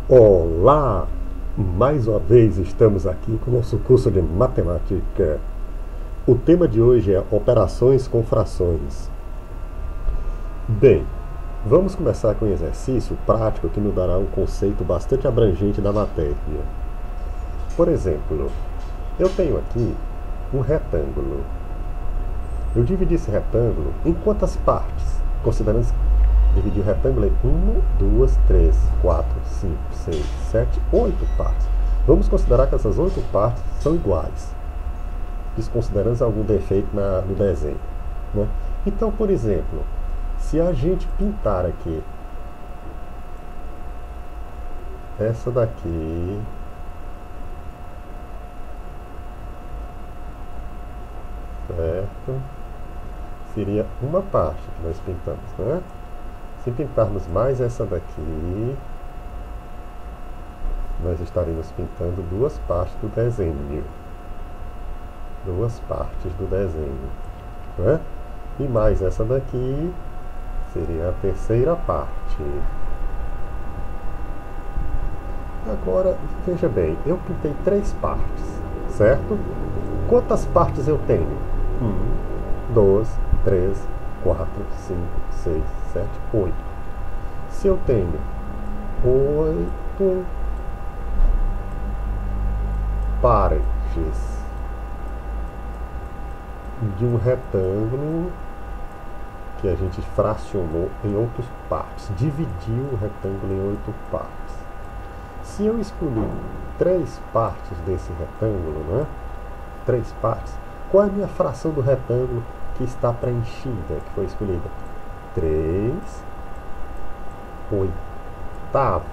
Olá! Mais uma vez estamos aqui com o nosso curso de matemática. O tema de hoje é operações com frações. Bem, vamos começar com um exercício prático que nos dará um conceito bastante abrangente da matéria. Por exemplo, eu tenho aqui um retângulo. Eu dividi esse retângulo em quantas partes? Considerando dividir o retângulo em 1, 2, 3, 4, 5, 6, 7, 8 partes. Vamos considerar que essas 8 partes são iguais, desconsiderando algum defeito no desenho, né? Então, por exemplo, se a gente pintar aqui essa daqui, certo? Seria uma parte que nós pintamos, né? Se pintarmos mais essa daqui, nós estaremos pintando duas partes do desenho. Duas partes do desenho, né? E mais essa daqui seria a terceira parte. Agora, veja bem, eu pintei 3 partes, certo? Quantas partes eu tenho? 1, 2, 3, 4, 5, 6, 7, 8. Se eu tenho 8 partes de um retângulo que a gente fracionou em 8 partes, dividiu o retângulo em 8 partes. Se eu escolhi 3 partes desse retângulo, né? 3 partes, qual é a minha fração do retângulo que está preenchida, que foi escolhida? 3 oitavos.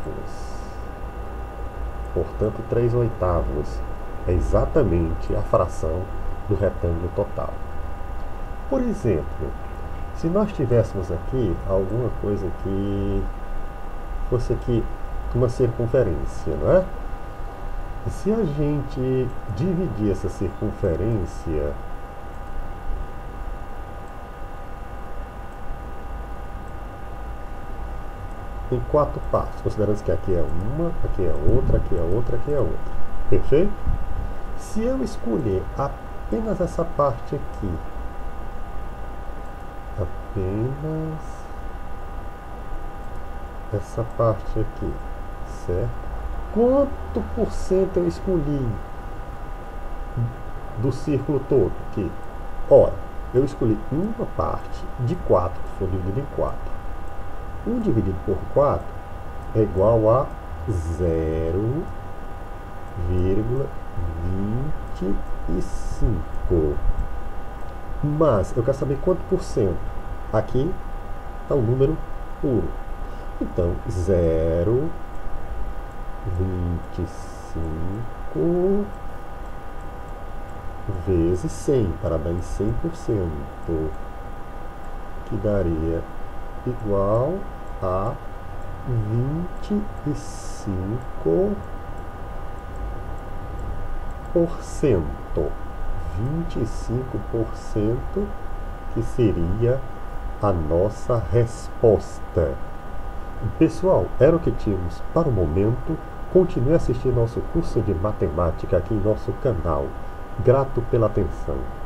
Portanto, 3 oitavos é exatamente a fração do retângulo total. Por exemplo, se nós tivéssemos aqui alguma coisa que fosse aqui uma circunferência, não é? E se a gente dividir essa circunferência em 4 partes, considerando que aqui é uma, aqui é outra, aqui é outra, aqui é outra. Perfeito? Se eu escolher apenas essa parte aqui, apenas essa parte aqui, certo? Quanto por cento eu escolhi do círculo todo aqui? Ora, eu escolhi uma parte de 4, que foi dividido em 4. 1 dividido por 4 é igual a 0,25. Mas eu quero saber quanto por cento. Aqui está um número puro. Então, 0,25 vezes 100, para dar em 100%, que daria igual a 25%. 25%, que seria a nossa resposta. Pessoal, era o que tínhamos para o momento. Continue assistindo nosso curso de matemática aqui em nosso canal. Grato pela atenção.